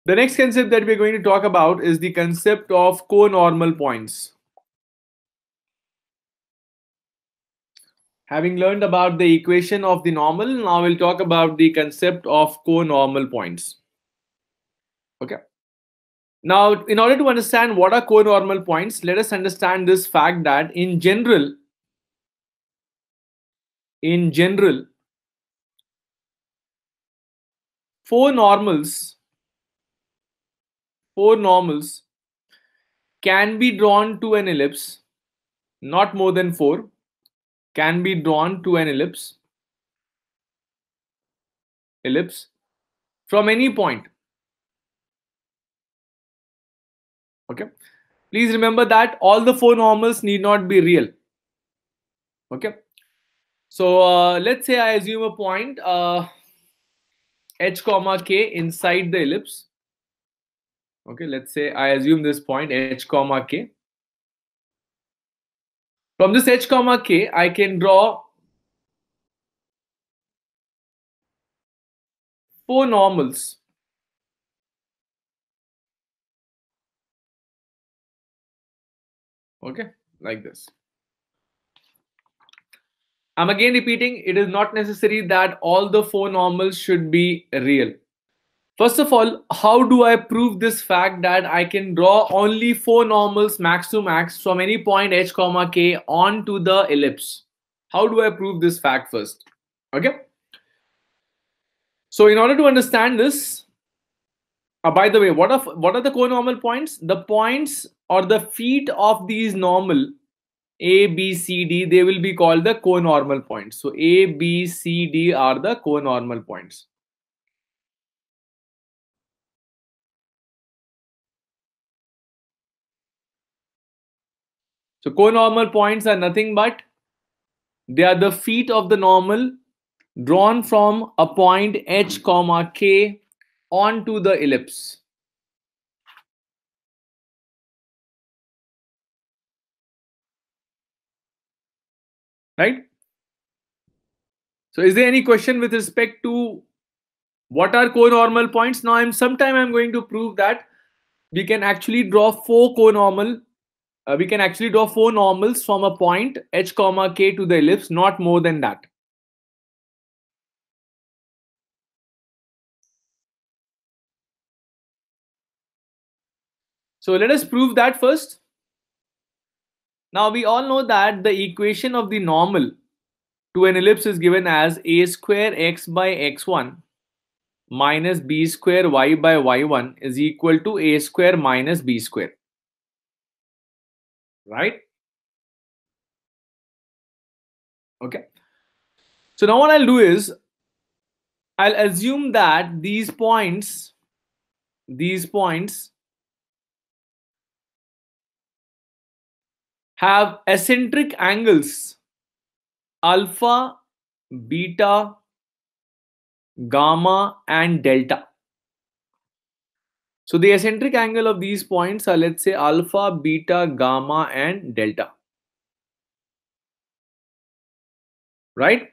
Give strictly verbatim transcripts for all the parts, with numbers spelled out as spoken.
The next concept that we're going to talk about is the concept of co-normal points. Having learned about the equation of the normal, now we'll talk about the concept of co-normal points. Okay. Now, in order to understand what are co-normal points, let us understand this fact that in general, in general, four normals, four normals can be drawn to an ellipse, not more than four, can be drawn to an ellipse, ellipse from any point. Okay. Please remember that all the four normals need not be real. Okay. So uh, let's say I assume a point uh, h comma k inside the ellipse. Okay, let's say I assume this point h comma k. From this h comma k, I can draw four normals. Okay, like this. I'm again repeating, it is not necessary that all the four normals should be real. First of all, how do I prove this fact that I can draw only four normals max to max from any point h comma k onto the ellipse? How do I prove this fact first? Okay. So in order to understand this, uh, by the way, what are what are the co-normal points? The points or the feet of these normal A, B, C, D, they will be called the co-normal points. So A, B, C, D are the co-normal points. So co-normal points are nothing but they are the feet of the normal drawn from a point h comma k onto the ellipse. Right? So is there any question with respect to what are co-normal points? Now I'm sometime I'm going to prove that we can actually draw four co-normal uh, we can actually draw four normals from a point h comma k to the ellipse, not more than that. So let us prove that first. Now we all know that the equation of the normal to an ellipse is given as a square x by x one minus b square y by y one is equal to a square minus b square. Right? Okay. So now what I'll do is I'll assume that these points, these points have eccentric angles alpha, beta, gamma and delta. So the eccentric angle of these points are, let's say, alpha, beta, gamma and delta. Right?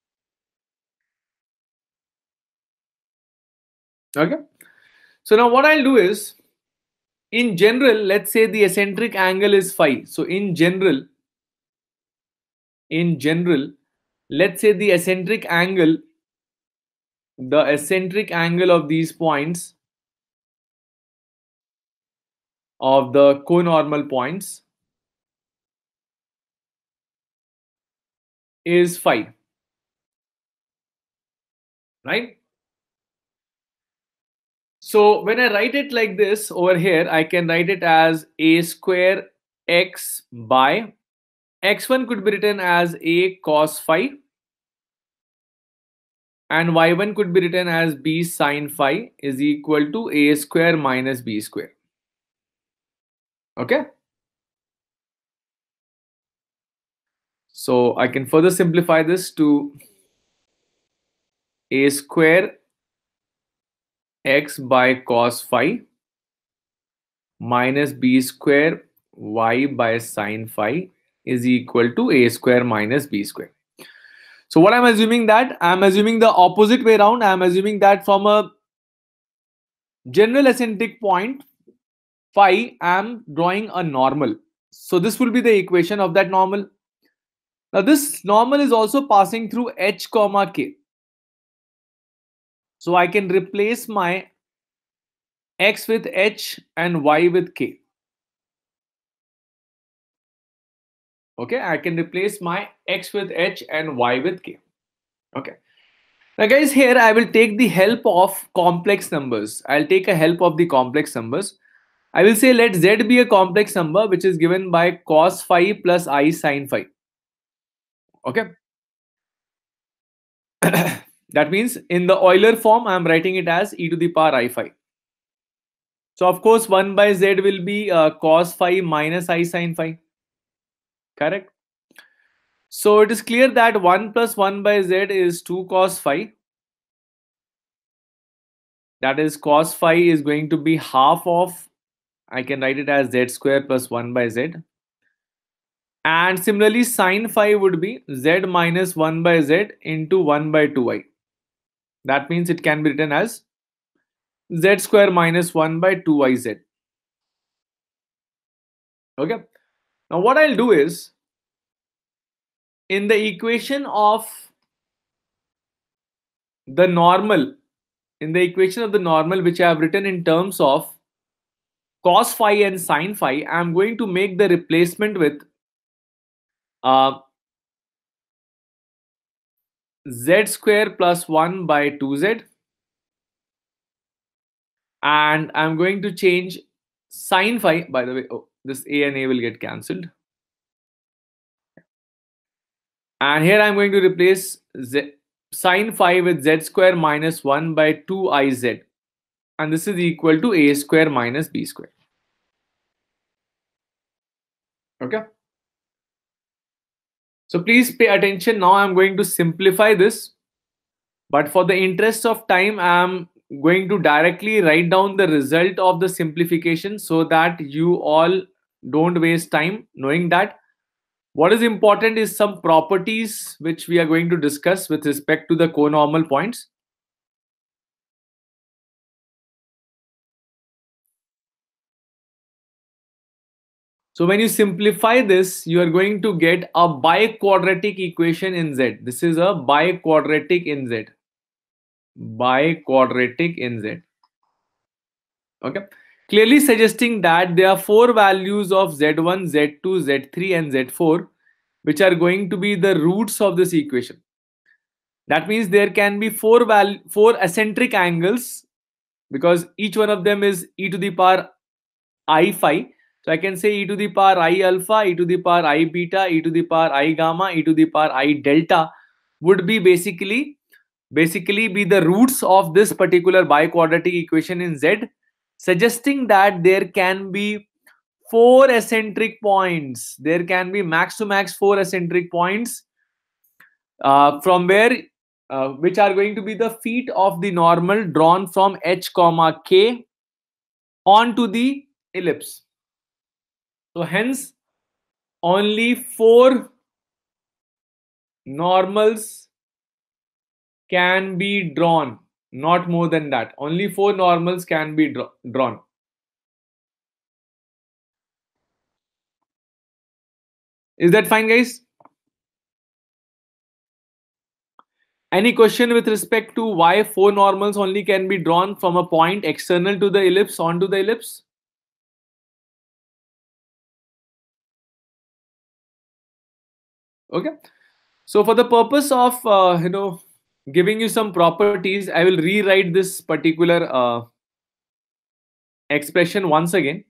Okay. So now what I'll do is, in general, let's say the eccentric angle is phi. So in general, in general, let's say the eccentric angle, the eccentric angle of these points, of the co-normal points is phi. Right? So when I write it like this over here, I can write it as a square x by x one could be written as a cos phi and y one could be written as b sin phi is equal to a square minus b square. Okay. So I can further simplify this to a square x by cos phi minus b square y by sin phi is equal to a square minus b square. So what I'm assuming that I'm assuming the opposite way around. I'm assuming that from a general eccentric point phi, I'm drawing a normal. So this will be the equation of that normal. Now this normal is also passing through h comma k. So I can replace my x with h and y with k. Okay, I can replace my x with h and y with k. Okay. Now guys, here I will take the help of complex numbers. I'll take a help of the complex numbers. I will say let z be a complex number which is given by cos phi plus I sin phi. Okay. That means in the Euler form, I am writing it as e to the power I phi. So of course, one by z will be uh, cos phi minus I sin phi. Correct. So it is clear that one plus one by z is two cos phi. That is cos phi is going to be half of, I can write it as z square plus one by z. And similarly, sin phi would be z minus one by z into one by two i. That means it can be written as z square minus one by two i z. Okay. Now what I'll do is, in the equation of the normal, in the equation of the normal which I have written in terms of cos phi and sin phi, I am going to make the replacement with uh, z square plus one by two z, and I'm going to change sin phi. By the way, oh, this a and a will get cancelled. And here I'm going to replace z, sin phi with z square minus one by two i z. And this is equal to a square minus b square. Okay. So please pay attention. Now I'm going to simplify this. But for the interest of time, I'm going to directly write down the result of the simplification so that you all don't waste time knowing that. What is important is some properties which we are going to discuss with respect to the conormal points. So when you simplify this, you are going to get a biquadratic equation in Z. This is a biquadratic in Z. Biquadratic in Z. Okay. Clearly suggesting that there are four values of Z one, Z two, Z three and Z four which are going to be the roots of this equation. That means there can be four val four eccentric angles because each one of them is e to the power I phi. So I can say e to the power I alpha, e to the power I beta, e to the power I gamma, e to the power I delta would be basically basically be the roots of this particular biquadratic equation in Z, suggesting that there can be four eccentric points. There can be max to max four eccentric points uh, from where uh, which are going to be the feet of the normal drawn from h comma k onto the ellipse. So hence only four normals can be drawn, not more than that. Only four normals can be dra drawn. Is that fine, guys? Any question with respect to why four normals only can be drawn from a point external to the ellipse onto the ellipse? Okay. So for the purpose of uh, you know giving you some properties, I will rewrite this particular uh, expression once again.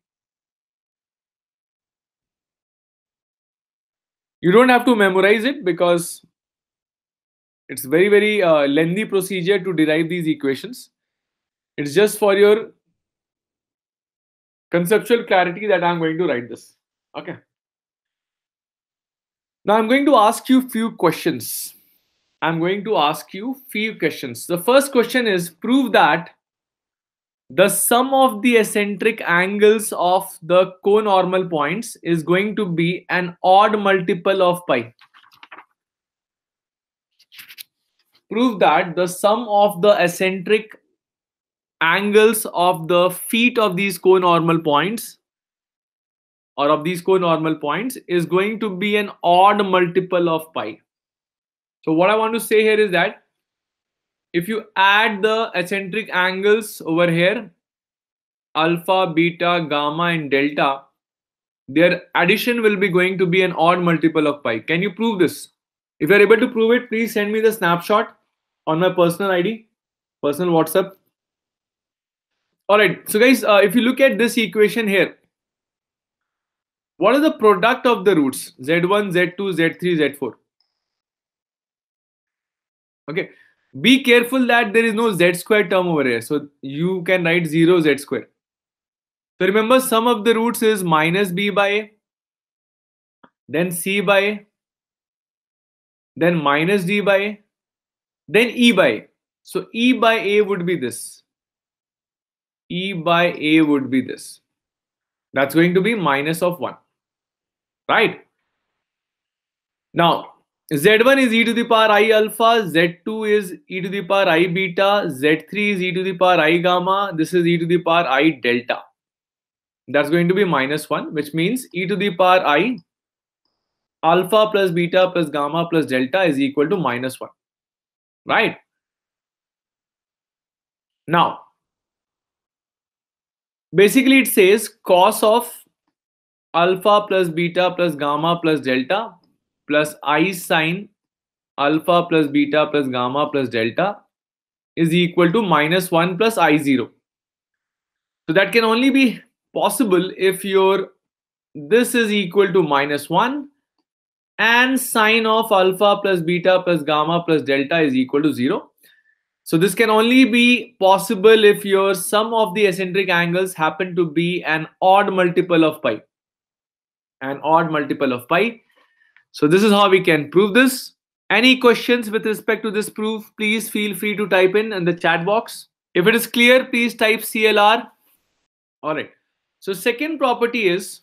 You don't have to memorize it because it's very very uh, lengthy procedure to derive these equations. It's just for your conceptual clarity that I'm going to write this. Okay. Now I'm going to ask you few questions. I'm going to ask you few questions. The first question is, prove that the sum of the eccentric angles of the conormal points is going to be an odd multiple of pi. Prove that the sum of the eccentric angles of the feet of these co-normal points or of these co-normal points is going to be an odd multiple of pi. So what I want to say here is that if you add the eccentric angles over here, alpha, beta, gamma and delta, their addition will be going to be an odd multiple of pi. Can you prove this? If you are able to prove it, please send me the snapshot on my personal I D, personal WhatsApp. Alright, so guys, uh, if you look at this equation here, what is the product of the roots? Z one, Z two, Z three, Z four. Okay, be careful that there is no Z square term over here. So you can write zero Z square. So remember, sum of the roots is minus B by A, then C by A, then minus D by A, then E by A. So E by A would be this. E by A would be this. That's going to be minus of one. Right? Now, Z one is e to the power I alpha, Z two is e to the power I beta, Z three is e to the power I gamma, this is e to the power I delta. That's going to be minus one, which means e to the power I alpha plus beta plus gamma plus delta is equal to minus one. Right? Now, basically it says cos of alpha plus beta plus gamma plus delta plus I sine alpha plus beta plus gamma plus delta is equal to minus one plus I zero. So that can only be possible if your this is equal to minus one and sine of alpha plus beta plus gamma plus delta is equal to zero. So this can only be possible if your sum of the eccentric angles happen to be an odd multiple of pi. An odd multiple of pi. So this is how we can prove this. Any questions with respect to this proof, please feel free to type in in the chat box. If it is clear, please type C L R. All right. So second property is,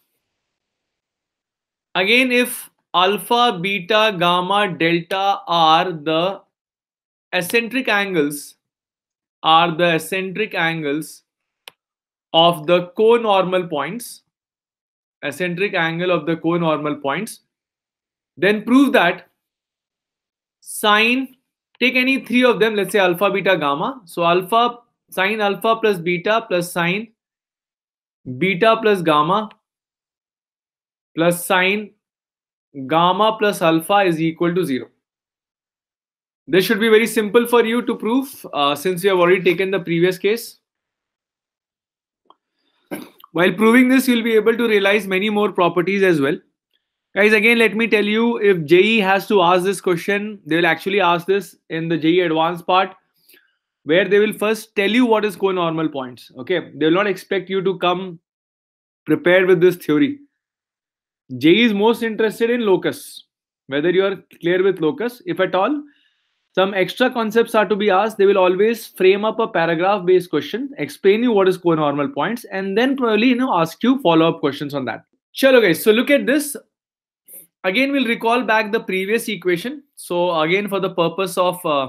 again, if alpha, beta, gamma, delta are the eccentric angles, are the eccentric angles of the co-normal points, eccentric angle of the co-normal points, then prove that sine, take any three of them, let's say alpha, beta, gamma. So alpha, sine alpha plus beta plus sine beta plus gamma plus sine gamma plus alpha is equal to zero. This should be very simple for you to prove uh, since you have already taken the previous case. While proving this, you'll be able to realize many more properties as well. Guys, again, let me tell you, if J E E has to ask this question, they will actually ask this in the J E E advanced part, where they will first tell you what is co-normal points. Okay, they will not expect you to come prepared with this theory. J E E is most interested in locus, whether you are clear with locus. If at all some extra concepts are to be asked, they will always frame up a paragraph based question, explain you what is co-normal points, and then probably, you know, ask you follow-up questions on that. Chalo guys, so look at this. Again, we'll recall back the previous equation. So again, for the purpose of uh,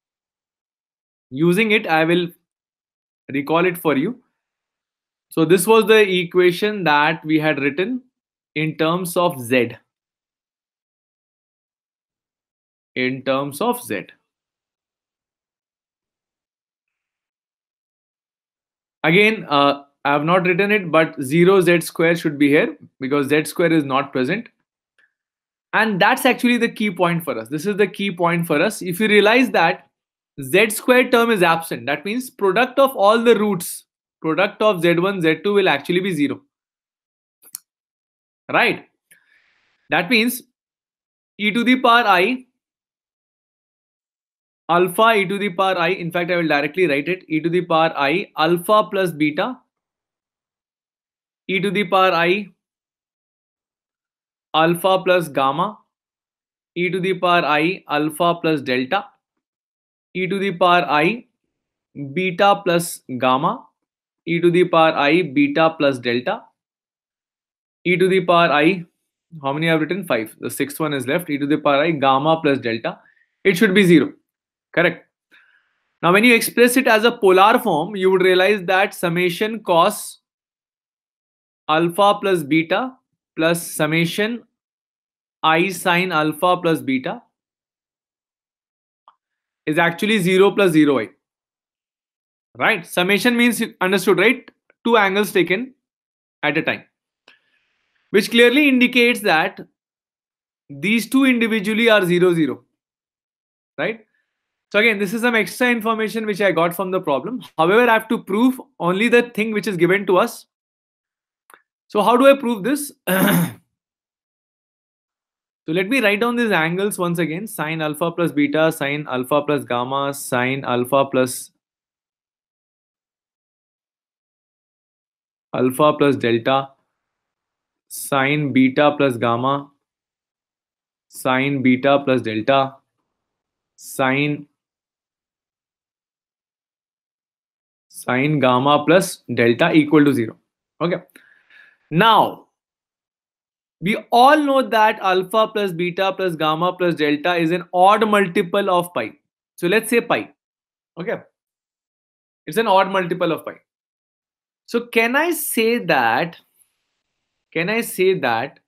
using it, I will recall it for you. So this was the equation that we had written in terms of Z. In terms of Z. Again, uh, I have not written it, but zero Z square should be here because Z square is not present. And that's actually the key point for us. This is the key point for us. If you realize that Z square term is absent, that means product of all the roots, product of Z one, Z two will actually be zero. Right? That means e to the power I alpha e to the power I, in fact I will directly write it, e to the power I alpha plus beta e to the power I alpha plus gamma e to the power I alpha plus delta e to the power I beta plus gamma e to the power I beta plus delta e to the power I, how many I have written? Five. The sixth one is left, e to the power I gamma plus delta. It should be zero. Correct. Now, when you express it as a polar form, you would realize that summation cos alpha plus beta plus summation I sine alpha plus beta is actually zero plus zero I. Right? Summation means you understood, right? Two angles taken at a time, which clearly indicates that these two individually are zero zero. Right? So again, this is some extra information which I got from the problem. However, I have to prove only the thing which is given to us. So how do I prove this? So let me write down these angles once again. Sine alpha plus beta, sine alpha plus gamma, sine alpha plus alpha plus delta, sine beta plus gamma, sine beta plus delta, sine sine gamma plus delta equal to zero. Okay. Now, we all know that alpha plus beta plus gamma plus delta is an odd multiple of pi. So let's say pi. Okay. It's an odd multiple of pi. So can I say that, can I say that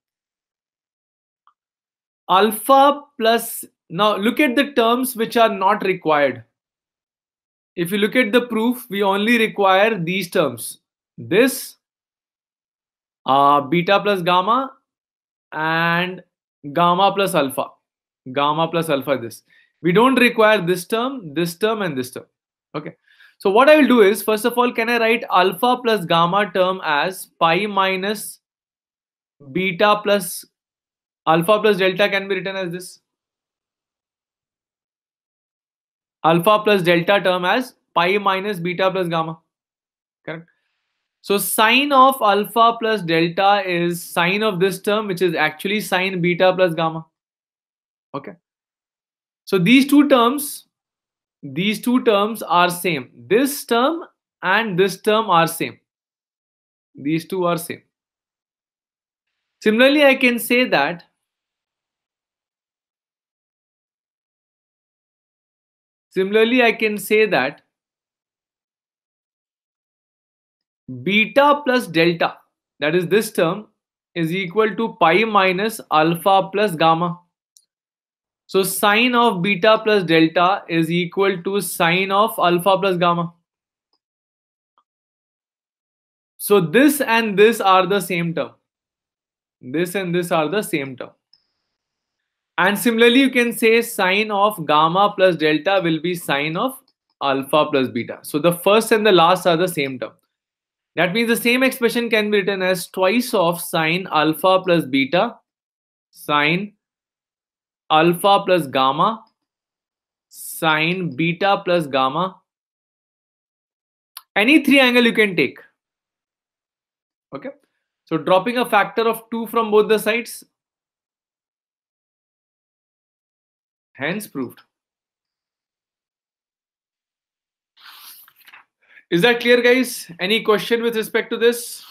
alpha plus, now look at the terms which are not required. If you look at the proof, we only require these terms. This, uh, beta plus gamma, and gamma plus alpha. Gamma plus alpha, this. We don't require this term, this term, and this term. Okay. So what I will do is, first of all, can I write alpha plus gamma term as pi minus beta plus alpha plus delta can be written as this. Alpha plus delta term as pi minus beta plus gamma. Correct. So sine of alpha plus delta is sine of this term, which is actually sine beta plus gamma. Okay. So these two terms, these two terms are same. This term and this term are same. These two are same. Similarly, I can say that Similarly, I can say that beta plus delta, that is this term, is equal to pi minus alpha plus gamma. So sine of beta plus delta is equal to sine of alpha plus gamma. So this and this are the same term. This and this are the same term. And similarly, you can say sine of gamma plus delta will be sine of alpha plus beta. So the first and the last are the same term. That means the same expression can be written as twice of sine alpha plus beta, sine alpha plus gamma, sine beta plus gamma. Any three angle you can take. Okay. So dropping a factor of two from both the sides. Hence proved. Is that clear, guys? Any question with respect to this?